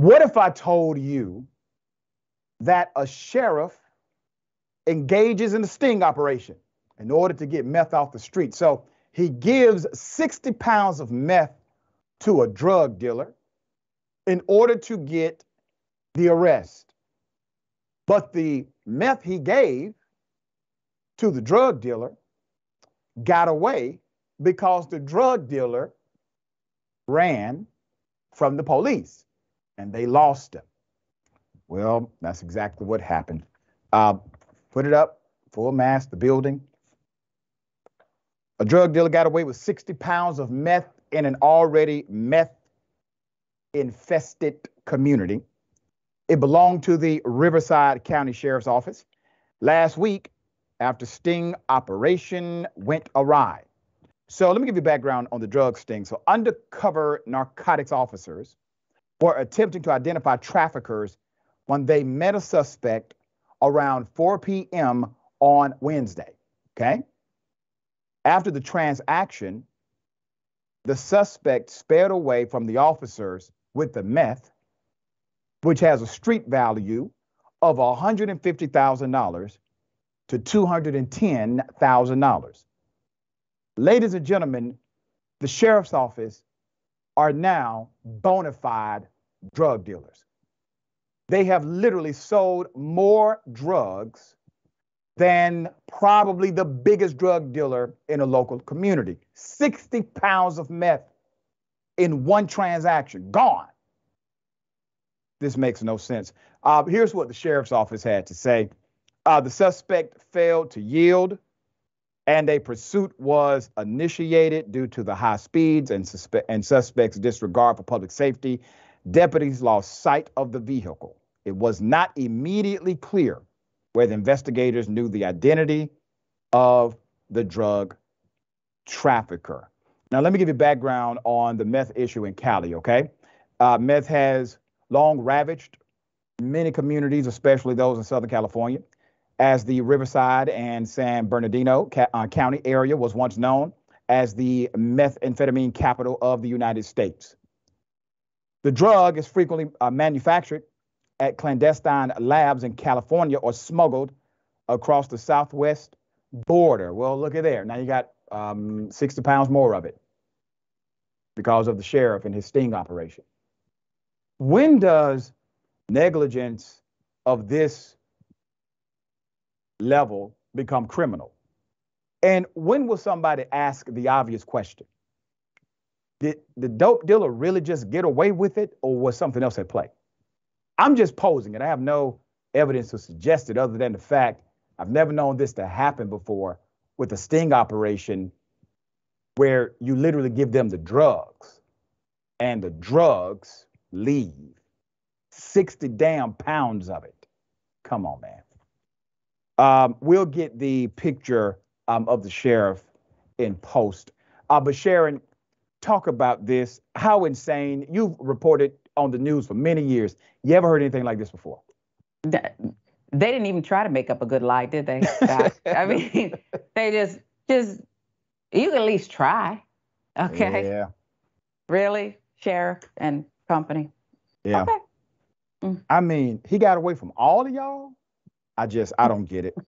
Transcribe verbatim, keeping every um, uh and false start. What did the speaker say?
What if I told you that a sheriff engages in a sting operation in order to get meth off the street? So he gives sixty pounds of meth to a drug dealer in order to get the arrest. But the meth he gave to the drug dealer got away because the drug dealer ran from the police and they lost him. Well, that's exactly what happened. Uh, put it up, full mass, the building. A drug dealer got away with sixty pounds of meth in an already meth-infested community. It belonged to the Riverside County Sheriff's Office. Last week, after sting operation went awry. So let me give you background on the drug sting. So undercover narcotics officers were attempting to identify traffickers when they met a suspect around four p m on Wednesday, okay? After the transaction, the suspect sped away from the officers with the meth, which has a street value of one hundred fifty thousand dollars to two hundred ten thousand dollars. Ladies and gentlemen, the sheriff's office are now bona fide drug dealers. They have literally sold more drugs than probably the biggest drug dealer in a local community. sixty pounds of meth in one transaction, gone. This makes no sense. Uh, here's what the sheriff's office had to say. Uh, the suspect failed to yield, and a pursuit was initiated due to the high speeds and, suspe- and suspect's disregard for public safety. Deputies lost sight of the vehicle. It was not immediately clear whether investigators knew the identity of the drug trafficker. Now, let me give you background on the meth issue in Cali, okay? Uh, meth has long ravaged many communities, especially those in Southern California, as the Riverside and San Bernardino ca- uh, County area was once known as the methamphetamine capital of the United States. The drug is frequently uh, manufactured at clandestine labs in California or smuggled across the southwest border. Well, look at there. Now you got um, sixty pounds more of it because of the sheriff and his sting operation. When does negligence of this level become criminal? And when will somebody ask the obvious question? Did the dope dealer really just get away with it, or was something else at play? I'm just posing it. I have no evidence to suggest it other than the fact I've never known this to happen before with a sting operation where you literally give them the drugs and the drugs leave. sixty damn pounds of it. Come on, man. Um, we'll get the picture um, of the sheriff in post. Uh, but Sharon, talk about this. How insane. You've reported on the news for many years. You ever heard anything like this before? That, they didn't even try to make up a good lie, did they, Doc? I mean, they just, just, you can at least try. Okay. Yeah. Really? Sheriff and company? Yeah. Okay. Mm. I mean, he got away from all of y'all. I just, I don't get it.